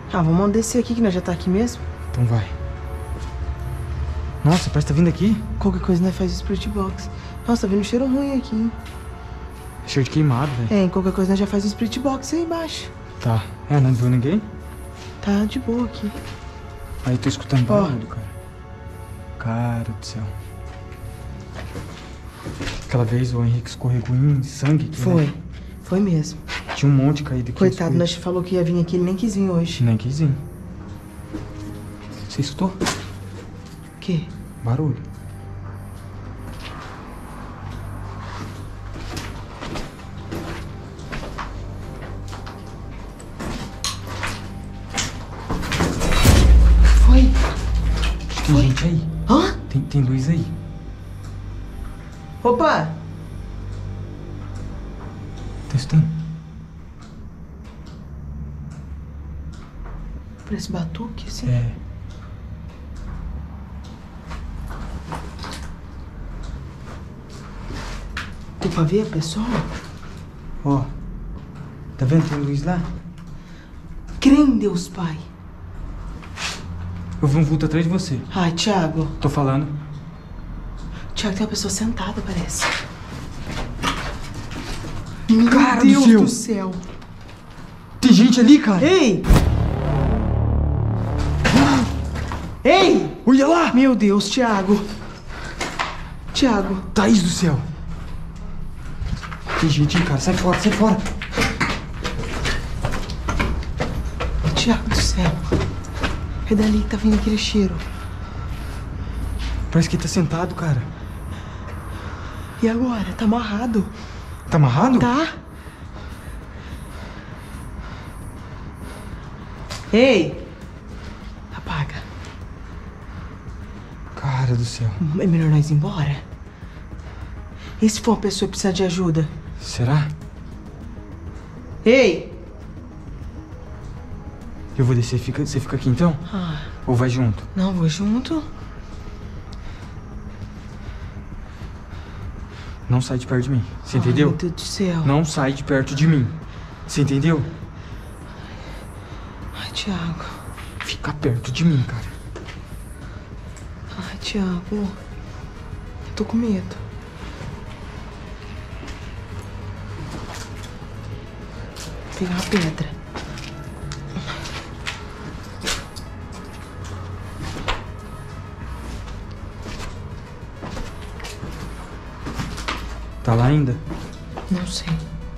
Ah, vamos descer aqui que nós já tá aqui mesmo. Então vai. Nossa, parece que tá vindo aqui. Qualquer coisa nós faz o Spirit Box. Nossa, tá vindo um cheiro ruim aqui, hein? Cheiro de queimado, velho. É, qualquer coisa nós já faz o Spirit Box aí embaixo. Tá. É, não viu ninguém? Tá de boa aqui. Aí tô escutando barulho, cara. Cara do céu. Aquela vez o Henrique escorregou em sangue aqui, Foi. né? Foi mesmo. Tinha um monte caído aqui. Coitado, nós falou que ia vir aqui, ele nem quis vir hoje. Nem quis vir. Você escutou? O quê? Barulho. Foi? Tem gente aí. Hã? Tem luz aí. Opa! Tá escutando? Parece batuque, assim. É. Deu pra ver, pessoal? Ó. Tá vendo? Tem luz lá? Crê em Deus, Pai. Eu vi um vulto atrás de você. Ai, Thiago. Tô falando. Thiago, tem uma pessoa sentada, parece. Meu Cara Deus do do céu. Tem gente ali, cara. Ei! Ei! Olha lá! Meu Deus, Thiago. Thiago. Thaís do céu. Tem gente, cara. Sai fora, sai fora. Thiago do céu. É dali que tá vindo aquele cheiro. Parece que ele tá sentado, cara. E agora? Tá amarrado. Tá amarrado? Tá? Ei! Apaga. Cara do céu. É melhor nós ir embora? E se for uma pessoa que precisa de ajuda? Será? Ei! Eu vou descer. Você fica aqui então? Ah, Ou vai junto? não, vou junto. Não sai de perto de mim. Você entendeu? Meu Deus do céu. Não sai de perto de mim. Você entendeu? Ai, Thiago. Fica perto de mim, cara. Ai, Thiago. Eu tô com medo. Vou pegar uma pedra. Tá lá ainda? Não sei.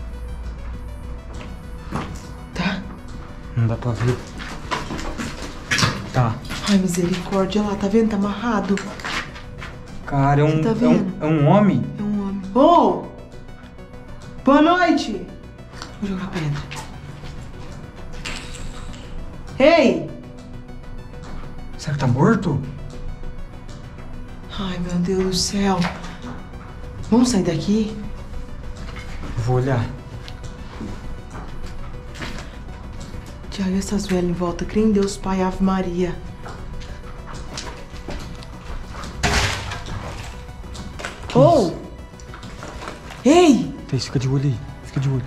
Tá? Não dá pra ver. Tá. Ai, misericórdia. Olha lá, tá vendo? Tá amarrado. Cara, Você tá vendo? é um homem? É um homem. Ô! Boa noite! Vou jogar pedra. Ei! Será que tá morto? Ai, meu Deus do céu. Vamos sair daqui? Vou olhar. Tiago, essas velhas em volta. Crê em Deus, Pai, Ave Maria. Oh! Ei! Thaís, fica de olho aí. Fica de olho.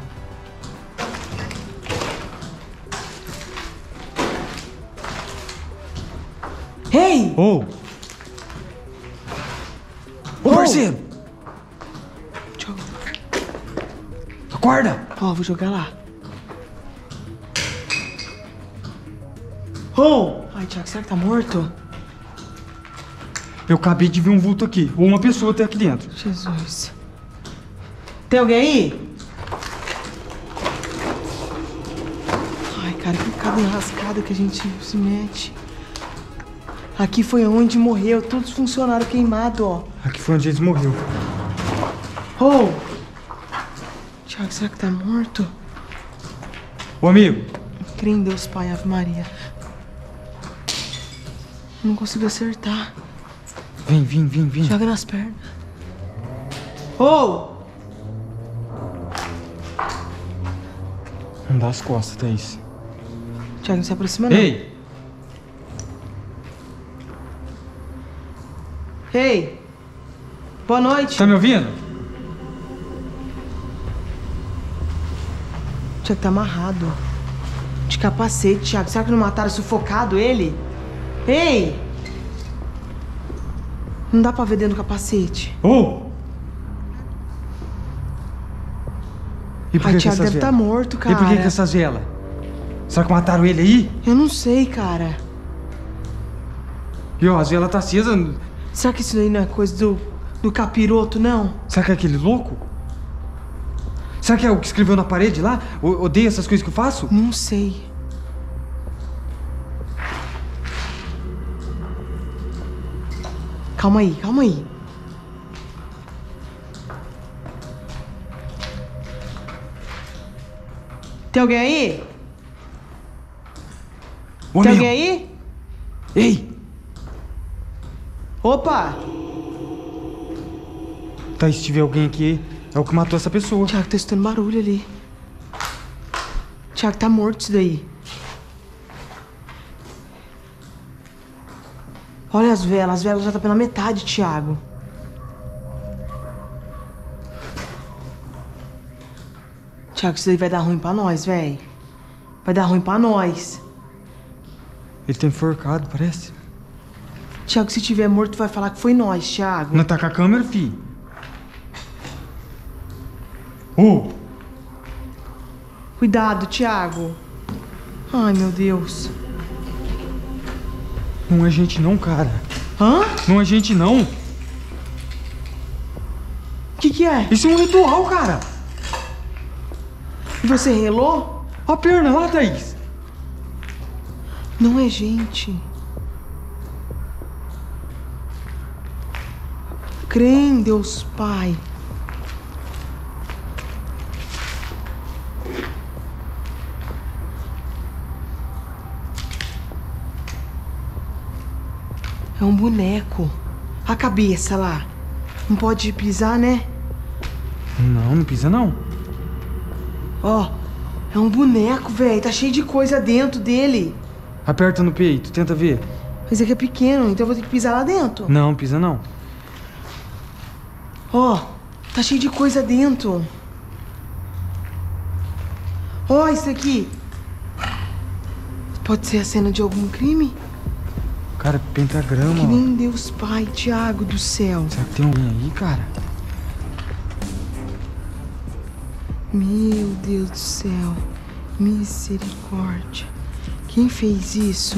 Ei! Ô! Ô, parceiro! Tiago. Acorda! Ó, vou jogar lá. Oh! Ai, Tiago, será que tá morto? Eu acabei de ver um vulto aqui. Ou uma pessoa tá aqui dentro. Jesus. Tem alguém aí? Ai, cara, que cada enrascada que a gente se mete. Aqui foi onde morreu, todos os funcionários queimados, ó. Aqui foi onde eles morreram. Oh! Tiago, será que tá morto? Ô, amigo. Crê em Deus, Pai, Ave Maria. Não consigo acertar. Vem. Joga nas pernas. Oh! Não dá as costas, Thaís. Tiago, não se aproxima não. Ei! Ei! Boa noite. Tá me ouvindo? Tiago, tá amarrado. De capacete, Thiago. Será que não mataram sufocado ele? Ei! Não dá pra ver dentro do capacete. Ô! E por Ai, que Thiago essas deve estar velas? morto, cara. E por que essas velas? Será que mataram ele aí? Eu não sei, cara. E ó, as velas tá acesa. Será que isso daí não é coisa do capiroto, não? Será que é aquele louco? Será que é o que escreveu na parede lá? Odeia essas coisas que eu faço? Não sei. Calma aí, calma aí. Tem alguém aí? Ô, Tem amigo. alguém aí? Ei! Opa! Tá, se tiver alguém aqui, é o que matou essa pessoa. Thiago, tá escutando barulho ali. Thiago, tá morto isso daí. Olha as velas já tá pela metade, Thiago. Thiago, isso daí vai dar ruim pra nós, véi. Vai dar ruim pra nós. Ele tá enforcado, parece. Thiago, se tiver morto, vai falar que foi nós, Thiago. Não tá com a câmera, fi. Ô! Cuidado, Thiago. Ai, meu Deus. Não é gente não, cara. Hã? Não é gente não. O que é? Isso é um ritual, cara. E você relou? Ó a perna lá, Thaís. Não é gente. Crê em Deus Pai. É um boneco. A cabeça lá. Não pode pisar, né? Não, não pisa não. Ó, é um boneco, velho. Tá cheio de coisa dentro dele. Aperta no peito, tenta ver. Mas é que é pequeno, então eu vou ter que pisar lá dentro. Não, pisa não. Ó, tá cheio de coisa dentro. Ó, isso aqui. Pode ser a cena de algum crime? Cara, pentagrama, Que ó. nem Deus Pai, Thiago do céu. Será que tem alguém aí, cara? Meu Deus do céu. Misericórdia. Quem fez isso?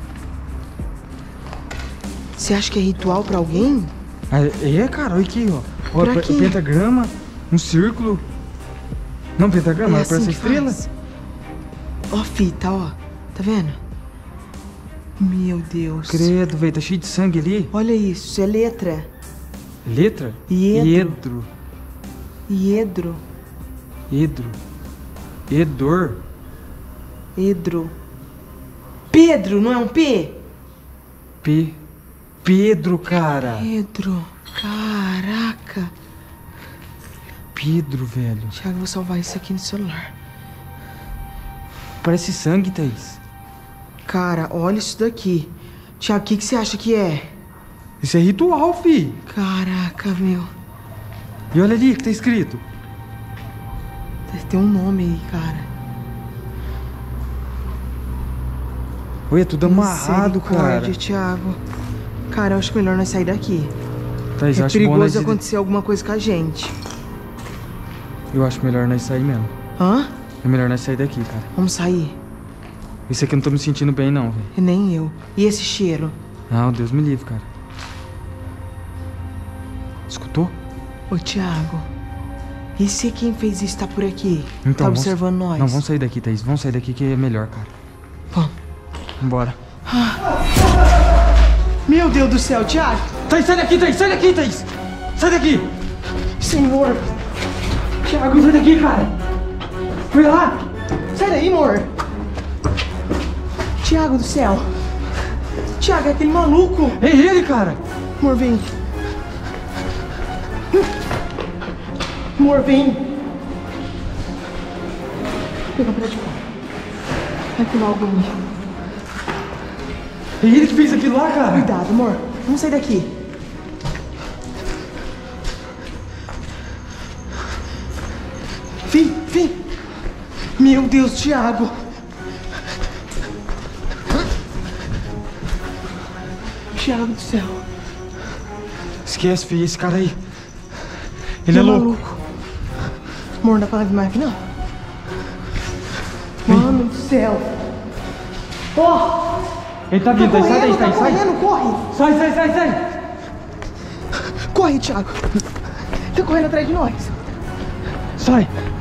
Você acha que é ritual pra alguém? É, cara, olha aqui, ó. Ó, Pra quê? pentagrama, um círculo. Não, pentagrama, É parece assim que estrela. faz. Ó, fita, ó. Tá vendo? Meu Deus. Credo, velho, tá cheio de sangue ali. Olha isso, isso é letra. Letra? Iedro. Iedro. Iedro. Edro. Edor. Edro. Pedro, não é um P? Pedro, cara. Pedro. Caraca. Pedro, velho. Thiago, vou salvar isso aqui no celular. Parece sangue, Thaís. Cara, olha isso daqui. Thiago, o que você acha que é? Isso é ritual, fi. Caraca, meu. E olha ali o que tá escrito. Deve ter um nome aí, cara. Oi, é tudo amarrado, cara. Misericórdia, Thiago. Cara, eu acho melhor nós sair daqui. Thaís, eu É acho bom nós... perigoso acontecer alguma coisa com a gente. Eu acho melhor nós sair mesmo. Hã? É melhor nós sair daqui, cara. Vamos sair? Isso aqui eu não tô me sentindo bem, não, velho. E nem eu. E esse cheiro? Não, Deus me livre, cara. Escutou? Ô, Thiago. E se quem fez isso tá por aqui? Então, Tá vamos- observando nós? Não, vamos sair daqui, Thaís. Vamos sair daqui que é melhor, cara. Vamos. Vambora. Meu Deus do céu, Thiago! Thaís, sai daqui, Thaís! Sai daqui, Thaís! Sai daqui! Senhor! Thiago, sai daqui, cara! Foi lá! Sai daí, amor! Thiago do céu! Thiago, é aquele maluco! É ele, cara! Amor, vem! Amor, vem! Pega pra de fora. Vai pular algo ali. É ele que fez aquilo lá, cara! Cuidado, amor. Vamos sair daqui. Vem, vem. Meu Deus, Thiago. Thiago do céu. Esquece, filho, esse cara aí. Ele é louco. Amor, não dá pra levar mais aqui, não? Mano do céu. Ó! Ele tá vindo, sai daí, tá sai. correndo, corre! Sai. Corre, Thiago. Tá correndo atrás de nós. Sai.